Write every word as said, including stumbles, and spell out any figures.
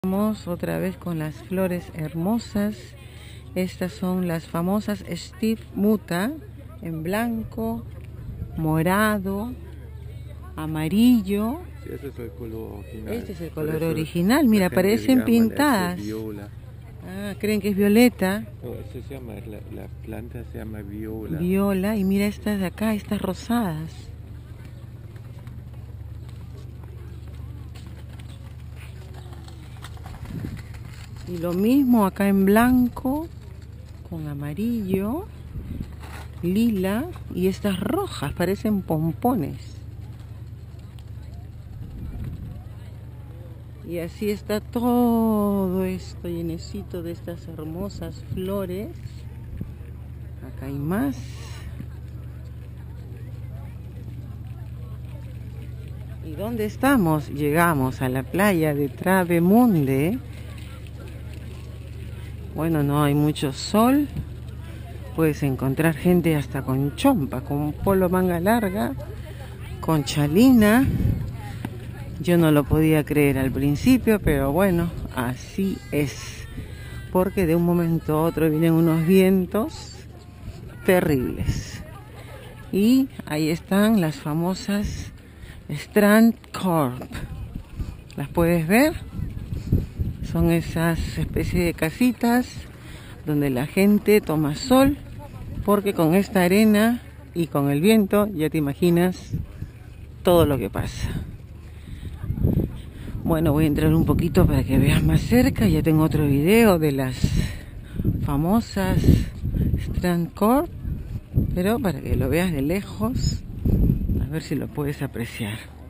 Vamos otra vez con las flores hermosas. Estas son las famosas Steve Muta en blanco, morado, amarillo. Sí, ese es el color original. Este es el color original. Mira, parecen pintadas. Ah, creen que es violeta. No, eso se llama, la, la planta se llama viola. Viola. Y mira estas de acá, estas rosadas. Y lo mismo acá en blanco, con amarillo, lila y estas rojas, parecen pompones. Y así está todo esto llenecito de estas hermosas flores. Acá hay más. ¿Y dónde estamos? Llegamos a la playa de Travemünde. Bueno, no hay mucho sol. Puedes encontrar gente hasta con chompa, con polo manga larga, con chalina. Yo no lo podía creer al principio, pero bueno, así es. Porque de un momento a otro vienen unos vientos terribles. Y ahí están las famosas Strandkorb. ¿Las puedes ver? Son esas especies de casitas donde la gente toma sol, porque con esta arena y con el viento ya te imaginas todo lo que pasa. Bueno, voy a entrar un poquito para que veas más cerca. Ya tengo otro video de las famosas Strandkorb, pero para que lo veas de lejos, a ver si lo puedes apreciar.